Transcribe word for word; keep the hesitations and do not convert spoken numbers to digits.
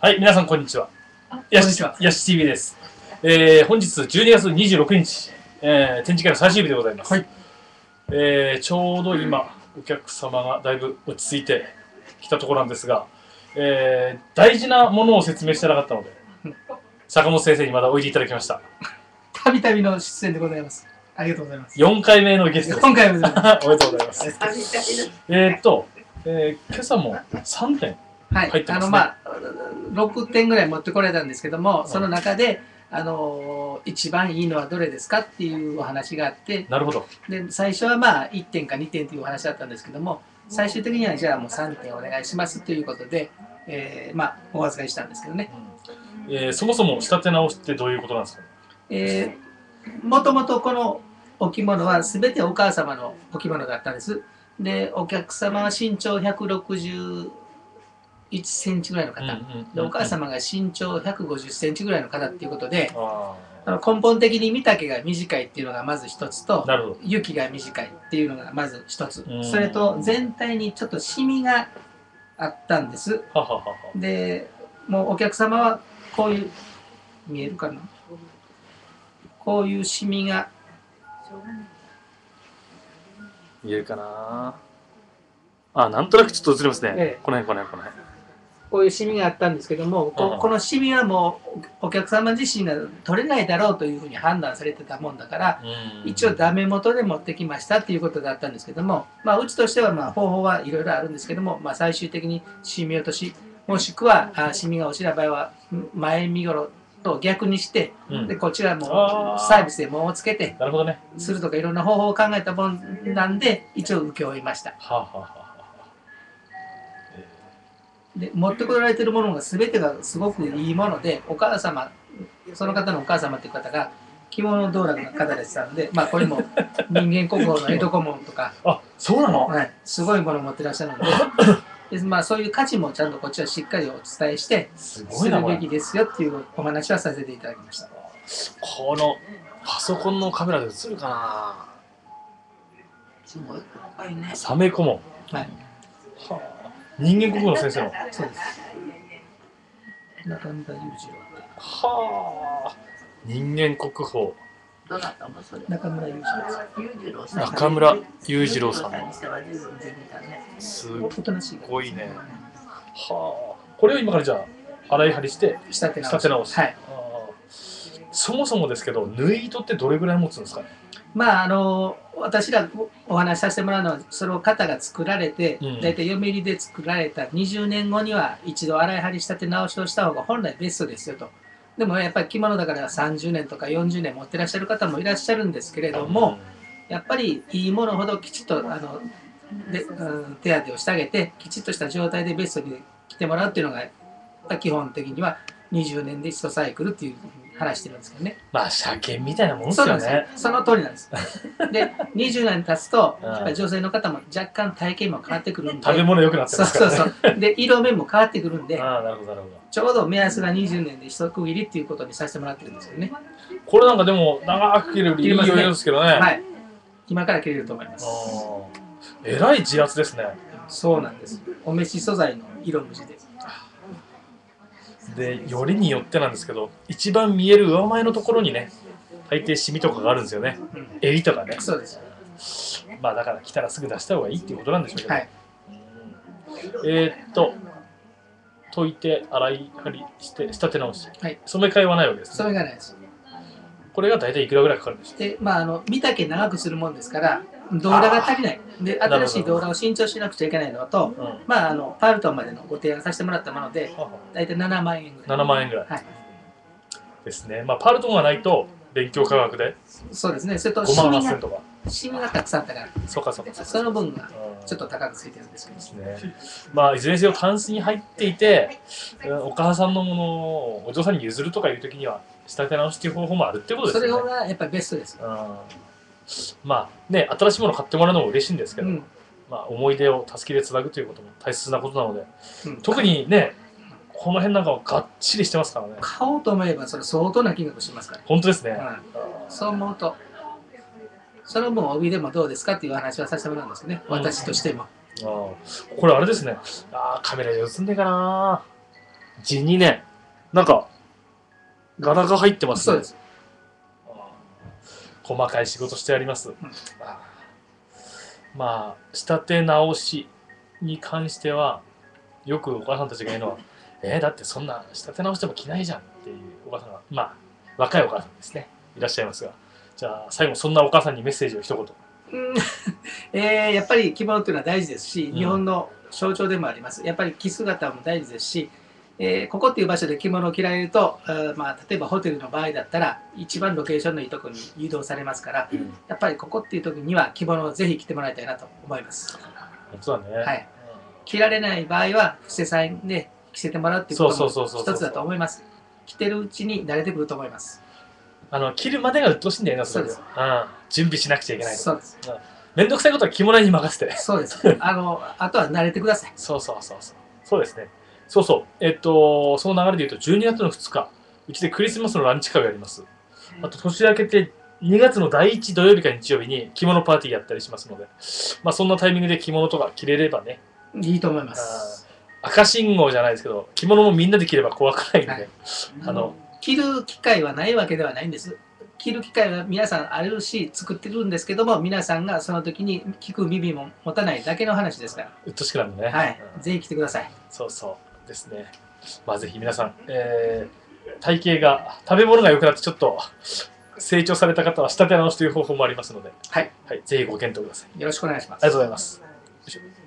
はい、皆さんこんにちは。やし、やし ティーブイ です。えー、本日じゅうにがつにじゅうろくにち、えー、展示会の最終日でございます。はい、えー、ちょうど今、お客様がだいぶ落ち着いてきたところなんですが、えー、大事なものを説明してなかったので、坂本先生にまだおいでいただきました。 たびたびの出演でございます。ありがとうございます。 よんかいめのゲストです。 よんかいめです。 おめでとうございます。えっと、えー、今朝もさんてん。 はい、あのまあろくてんぐらい持ってこられたんですけども、その中であの一番いいのはどれですかっていうお話があって、 なるほど。で最初はまあいってんかにてんというお話だったんですけども、最終的にはじゃあもうさんてんお願いしますということで、えー、まあお預かりしたんですけどね。 うん、えー、そもそも仕立て直しってどういうことなんですか？ えー、もともとこのお着物は全てお母様のお着物だったんです。でお客様は身長ひゃくろくじゅういちセンチぐらいの方、でお母様が身長ひゃくごじゅっセンチぐらいの方っていうことで、あの根本的に身丈が短いっていうのがまず一つと、雪が短いっていうのがまず一つ、それと全体にちょっとシミがあったんです。ははははでもうお客様はこういう、見えるかな、こういうシミが見えるかなあ、なんとなくちょっと映りますね、ええ、この辺この辺この辺こういうシミがあったんですけども、こ, このシミはもうお客様自身が取れないだろうというふうに判断されてたもんだから、一応ダメ元で持ってきましたっていうことだったんですけども、まあ、うちとしてはまあ方法はいろいろあるんですけども、まあ、最終的にシミ落とし、もしくはシミが落ちた場合は前身頃と逆にして、うん、でこっちはもうサービスでもをつけてするとかいろんな方法を考えたもんなんで、一応請け負いました。はあはあはあで持ってこられてるものが全てがすごくいいもので、お母様、その方のお母様っていう方が着物道楽の方でしたので、まあこれも人間国宝の江戸小紋とかあ、そうなの、 はい、すごいものを持ってらっしゃるので、でまあ、そういう価値もちゃんとこっちはしっかりお伝えしてするべきですよっていうお話はさせていただきました。 このパソコンのカメラで映るかな、 すごい怖いね。 サメ小紋、はい、はあ、人間国宝の先生の。 そうです。中村裕次郎。 はあ。人間国宝。 どなたもそれ。中村裕次郎さん。 中村裕次郎さん。すごいね。はあ。これを今からじゃあ洗い張りして仕立て直し。はい。そもそもですけど、縫い糸ってどれぐらい持つんですかね。 まああの私らお話しさせてもらうのは、その方が作られて、うん、大体嫁入りで作られたにじゅうねんごには一度洗い張り仕立て直しをした方が本来ベストですよと。でもやっぱり着物だからさんじゅうねんとかよんじゅうねん持ってらっしゃる方もいらっしゃるんですけれども、うん、やっぱりいいものほどきちっとあので、うん、手当てをしてあげて、きちっとした状態でベストに着てもらうっていうのが基本的にはにじゅうねんでいちサイクルっていう話してるんですけどね。 まあ車検みたいなもんですよね。 その通りなんです。でにじゅうねん経つとやっぱり女性の方も若干体型も変わってくるんで、 食べ物良くなってますからね。 そうそうそう。で色目も変わってくるんで、 ああ、なるほどなるほど。 ちょうど目安がにじゅうねんで一区切りっていうことにさせてもらってるんですよね。 これなんかでも長く切れるいい余裕ですけどね。はい。 今から切れると思います。 えらい自圧ですね。 そうなんです。お召し素材の色無地で。 でよりによってなんですけど、一番見える上前のところにね、大抵シミとかがあるんですよね、うん、襟とかね。 そうです。 まあだから来たらすぐ出した方がいいっていうことなんでしょうけど、はい、うん、えー、っと溶いて洗い張りして仕立て直し、はい、染め替えはないわけですね。 染め替えないです。これが大体いくらぐらいかかるんでしょう。 で、まああの身丈長くするもんですから動画が足りない。で、新しい動画を新調しなくちゃいけないのと、うん、まああのパールトンまでのご提案させてもらったもので、大体ななまんえんぐらい。 ななまんえんぐらい。はい。ですね。まあパールトンがないと勉強価格で。 そうですね。それとごまんはっせんとか。 シミがたくさんあったから。 そうかそうか。 その分がちょっと高くついてるんですけど。ですね。まあいずれにせよタンスに入っていて、お母さんのものをお嬢さんに譲るとかいう時には仕立て直しっていう方法もあるってことですね。 それがやっぱりベストです。うん。 まあね、新しいものを買ってもらうのも嬉しいんですけど、うん、まあ思い出をたすきでつなぐということも大切なことなので、うん、特にね、この辺なんかはがっちりしてますからね。 買おうと思えばそれ相当な金額しますから。 本当ですね。うん、 そう思うと、その分帯でもどうですかっていう話はさせてもらうんですよね、私としても。 ああ、これあれですね。ああ、カメラで映んねえかな。 じにねん。なんか、柄が入ってますね。 そうです。 細かい仕事してあります。うん、まあ、仕立て直しに関しては、よくお母さんたちが言うのは、えー、だってそんな仕立て直しても着ないじゃんっていうお母さんが、まあ、若いお母さんですね、いらっしゃいますが、じゃあ、最後、そんなお母さんにメッセージを一言。 うんえー、やっぱり着物というのは大事ですし、日本の象徴でもあります。やっぱり着姿も大事ですし、えー、ここっていう場所で着物を着られると、まあ、例えばホテルの場合だったら一番ロケーションのいいところに誘導されますから、うん、やっぱりここっていう時には着物をぜひ着てもらいたいなと思います。 本当だね、 はい、着られない場合は布施さんで着せてもらうっていうことも一つだと思います。着てるうちに慣れてくると思います。 あの着るまでが鬱陶しいんだよな、それで。 そうです。 うん、準備しなくちゃいけないと。 そうです。 面倒くさいことは着物に任せて。 そうです。あのあとは慣れてください。 そうそうそうそう。そうですね。そうそう。えっと、その流れで言うと、じゅうにがつのふつか、うちでクリスマスのランチ会をやります。あと、年明けてにがつのだいいち土曜日か日曜日に着物パーティーやったりしますので、まあ、そんなタイミングで着物とか着れればね。 いいと思います。 赤信号じゃないですけど、着物もみんなで着れば怖くないんで、はい、 あの着る機会はないわけではないんです。着る機会は皆さんあるし作ってるんですけども、皆さんがその時に聞く耳も持たないだけの話ですから。 うっとしくなるね。 はい、うん、ぜひ来てください。 そうそうですね。まあぜひ皆さん、えー、体型が食べ物が良くなってちょっと成長された方は仕立て直しという方法もありますので、 はい、 はい、ぜひご検討ください。 よろしくお願いします。 ありがとうございます。